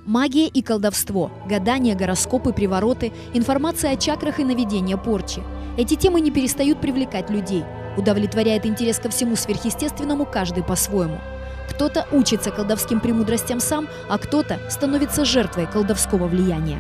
Магия и колдовство, гадания, гороскопы, привороты, информация о чакрах и наведение порчи. Эти темы не перестают привлекать людей. Удовлетворяет интерес ко всему сверхъестественному каждый по-своему. Кто-то учится колдовским премудростям сам, а кто-то становится жертвой колдовского влияния.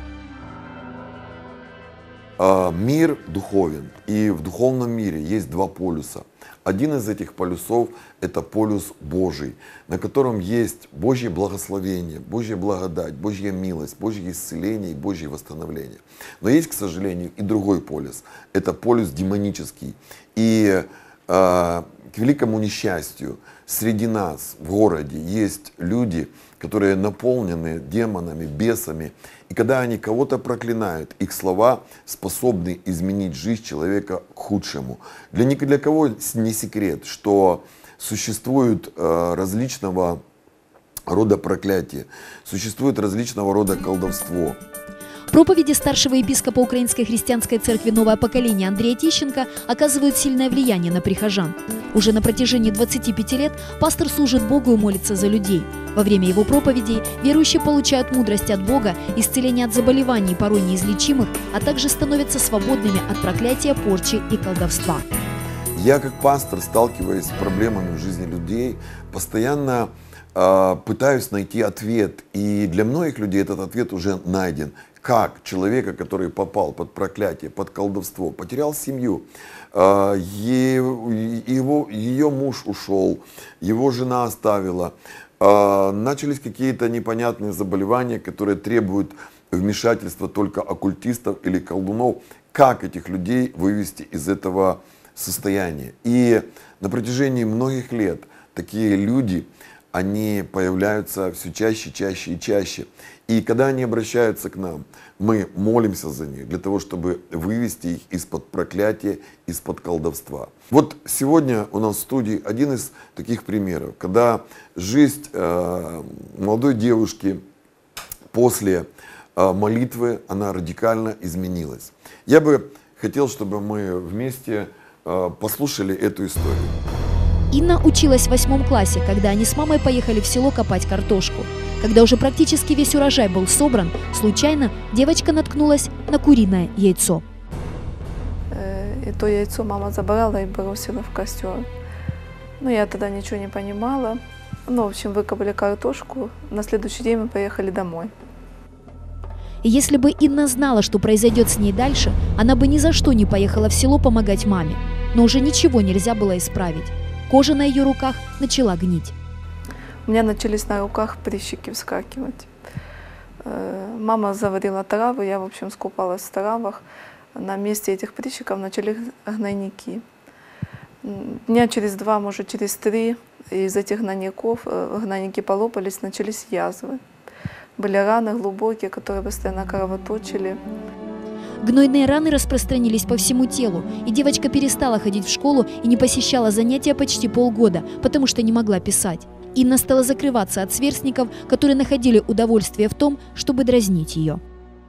Мир духовен, и в духовном мире есть два полюса. Один из этих полюсов – это полюс Божий, на котором есть Божье благословение, Божья благодать, Божья милость, Божье исцеление и Божье восстановление. Но есть, к сожалению, и другой полюс – это полюс демонический. И к великому несчастью, среди нас в городе есть люди, которые наполнены демонами, бесами. И когда они кого-то проклинают, их слова способны изменить жизнь человека к худшему. Ни для кого не секрет, что существуют различного рода проклятия, существует различного рода колдовство. Проповеди старшего епископа Украинской христианской церкви «Новое поколение» Андрея Тищенко оказывают сильное влияние на прихожан. Уже на протяжении 25 лет пастор служит Богу и молится за людей. Во время его проповедей верующие получают мудрость от Бога, исцеление от заболеваний, порой неизлечимых, а также становятся свободными от проклятия, порчи и колдовства. Я как пастор, сталкиваясь с проблемами в жизни людей, постоянно пытаюсь найти ответ. И для многих людей этот ответ уже найден. Как человека, который попал под проклятие, под колдовство, потерял семью, ее муж ушел, его жена оставила, начались какие-то непонятные заболевания, которые требуют вмешательства только оккультистов или колдунов. Как этих людей вывести из этого состояния? И на протяжении многих лет такие люди, они появляются все чаще, чаще и чаще. И когда они обращаются к нам, мы молимся за них, для того, чтобы вывести их из-под проклятия, из-под колдовства. Вот сегодня у нас в студии один из таких примеров, когда жизнь молодой девушки после молитвы, она радикально изменилась. Я бы хотел, чтобы мы вместе послушали эту историю. Инна училась в 8 классе, когда они с мамой поехали в село копать картошку. Когда уже практически весь урожай был собран, случайно девочка наткнулась на куриное яйцо. И то яйцо мама забрала и бросила в костер. Ну, я тогда ничего не понимала. Ну, в общем, выкопали картошку. На следующий день мы поехали домой. И если бы Инна знала, что произойдет с ней дальше, она бы ни за что не поехала в село помогать маме. Но уже ничего нельзя было исправить. Кожа на ее руках начала гнить. У меня начались на руках прыщики вскакивать. Мама заварила травы, я, в общем, скупалась в травах. На месте этих прыщиков начались гнойники. Дня через 2, может, через 3 из этих гнойников гнойники полопались, начались язвы. Были раны глубокие, которые постоянно кровоточили. Гнойные раны распространились по всему телу, и девочка перестала ходить в школу и не посещала занятия почти полгода, потому что не могла писать. Инна стала закрываться от сверстников, которые находили удовольствие в том, чтобы дразнить ее.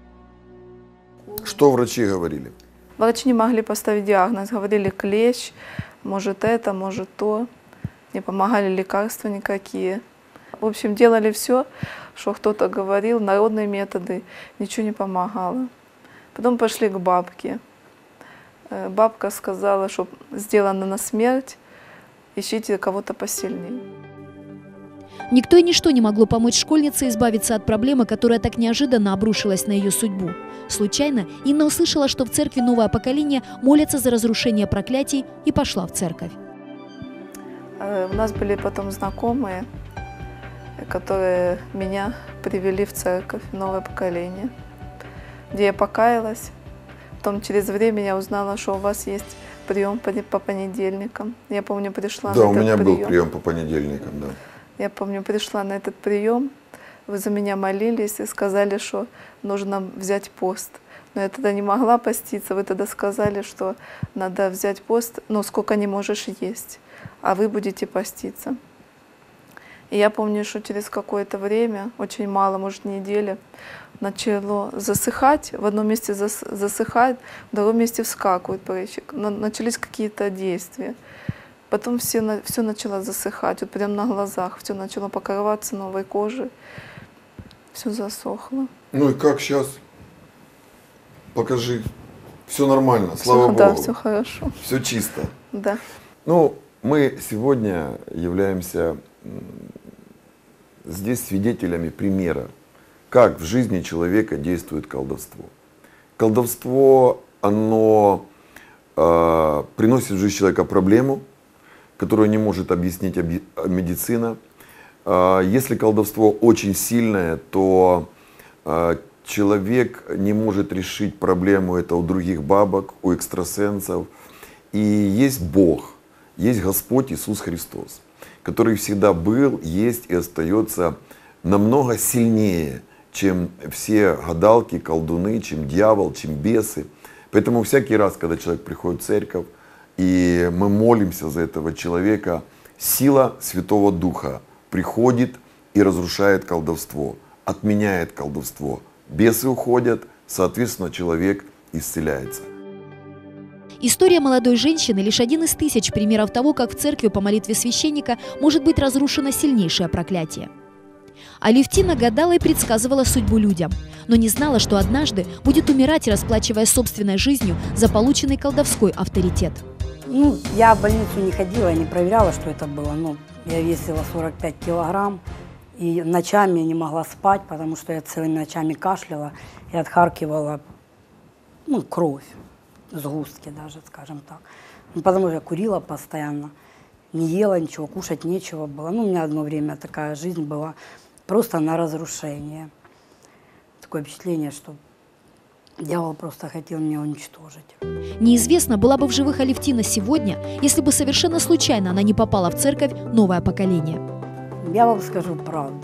Что врачи говорили? Врачи не могли поставить диагноз. Говорили клещ, может это, может то. Не помогали лекарства никакие. В общем, делали все, что кто-то говорил, народные методы. Ничего не помогало. Потом пошли к бабке. Бабка сказала, что сделано на смерть, ищите кого-то посильнее. Никто и ничто не могло помочь школьнице избавиться от проблемы, которая так неожиданно обрушилась на ее судьбу. Случайно Инна услышала, что в церкви «Новое поколение» молятся за разрушение проклятий, и пошла в церковь. У нас были потом знакомые, которые меня привели в церковь «Новое поколение», где я покаялась. Потом через время я узнала, что у вас есть прием по понедельникам. Я помню, пришла на этот прием. Да, у меня был прием по понедельникам, да. Я помню, пришла на этот прием, вы за меня молились и сказали, что нужно взять пост. Но я тогда не могла поститься, вы тогда сказали, что надо взять пост, но сколько не можешь есть, а вы будете поститься. И я помню, что через какое-то время, очень мало, может, неделя, начало засыхать, в одном месте засыхает, в другом месте вскакивает прыщик. Начались какие-то действия. Потом все начало засыхать, вот прямо на глазах, все начало покрываться новой кожей. Все засохло. Ну и как сейчас? Покажи. Все нормально, слава Да, Богу. все хорошо. Все чисто. Да. Ну, мы сегодня являемся здесь свидетелями примера, как в жизни человека действует колдовство. Колдовство, оно приносит в жизнь человека проблему, которую не может объяснить медицина. Если колдовство очень сильное, то человек не может решить проблему это у других бабок, у экстрасенсов. И есть Бог, есть Господь Иисус Христос, который всегда был, есть и остается намного сильнее, чем все гадалки, колдуны, чем дьявол, чем бесы. Поэтому всякий раз, когда человек приходит в церковь, и мы молимся за этого человека, сила Святого Духа приходит и разрушает колдовство, отменяет колдовство. Бесы уходят, соответственно, человек исцеляется. История молодой женщины – лишь один из тысяч примеров того, как в церкви по молитве священника может быть разрушено сильнейшее проклятие. Алевтина гадала и предсказывала судьбу людям, но не знала, что однажды будет умирать, расплачиваясь собственной жизнью за полученный колдовской авторитет. Ну, я в больницу не ходила, не проверяла, что это было. Ну, я весила 45 килограмм, и ночами не могла спать, потому что я целыми ночами кашляла и отхаркивала, ну, кровь, сгустки даже, скажем так. Ну, потому что я курила постоянно, не ела ничего, кушать нечего было. Ну, у меня одно время такая жизнь была просто на разрушение. Такое впечатление, что дьявол просто хотел меня уничтожить. Неизвестно, была бы в живых Алевтина сегодня, если бы совершенно случайно она не попала в церковь «Новое поколение». Я вам скажу правду.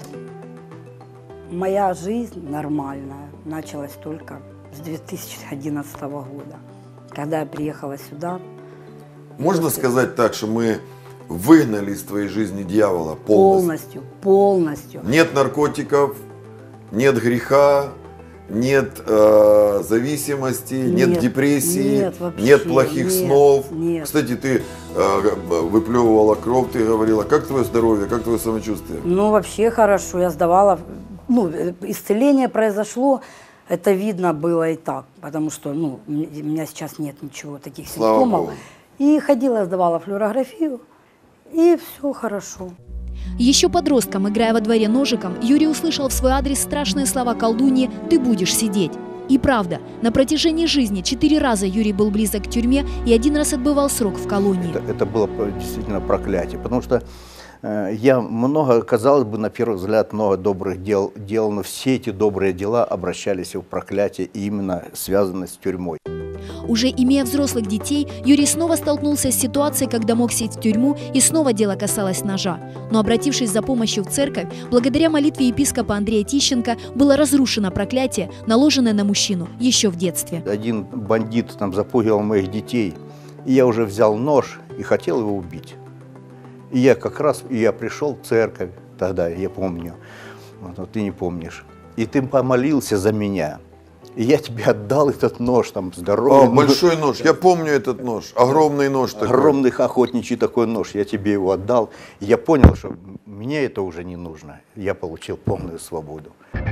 Моя жизнь нормальная началась только с 2011 года, когда я приехала сюда. Можно сказать так, что мы выгнали из твоей жизни дьявола полностью? Полностью. Нет наркотиков, нет греха, нет зависимости, нет депрессии, нет плохих снов. Нет. Кстати, ты выплевывала кровь, ты говорила, как твое здоровье, как твое самочувствие? Ну, вообще хорошо, я сдавала, ну, исцеление произошло, это видно было и так, потому что, ну, у меня сейчас нет ничего, таких Слава симптомов. Богу. И ходила, сдавала флюорографию, и все хорошо. Еще подростком, играя во дворе ножиком, Юрий услышал в свой адрес страшные слова колдуньи «ты будешь сидеть». И правда, на протяжении жизни 4 раза Юрий был близок к тюрьме и 1 раз отбывал срок в колонии. Это было действительно проклятие, потому что я много, казалось бы, на первый взгляд, много добрых дел делал, но все эти добрые дела обращались в проклятие, и именно связанные с тюрьмой. Уже имея взрослых детей, Юрий снова столкнулся с ситуацией, когда мог сесть в тюрьму, и снова дело касалось ножа. Но обратившись за помощью в церковь, благодаря молитве епископа Андрея Тищенко было разрушено проклятие, наложенное на мужчину еще в детстве. Один бандит там запугивал моих детей, и я уже взял нож и хотел его убить. И я как раз, я пришел в церковь тогда, я помню, вот ты не помнишь, и ты помолился за меня. И я тебе отдал этот нож, там, здоровый. О, большой нож, я помню этот нож, огромный нож такой. Огромный охотничий такой нож, я тебе его отдал. И я понял, что мне это уже не нужно. Я получил полную свободу.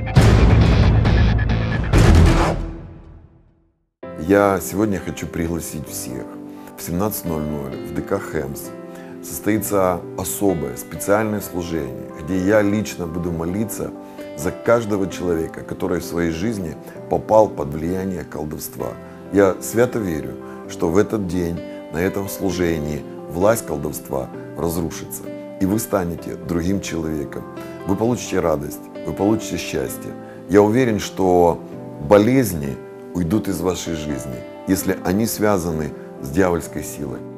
Я сегодня хочу пригласить всех. В 17:00 в ДК «Хэмс» состоится особое, специальное служение, где я лично буду молиться за каждого человека, который в своей жизни попал под влияние колдовства. Я свято верю, что в этот день, на этом служении, власть колдовства разрушится, и вы станете другим человеком. Вы получите радость, вы получите счастье. Я уверен, что болезни уйдут из вашей жизни, если они связаны с дьявольской силой.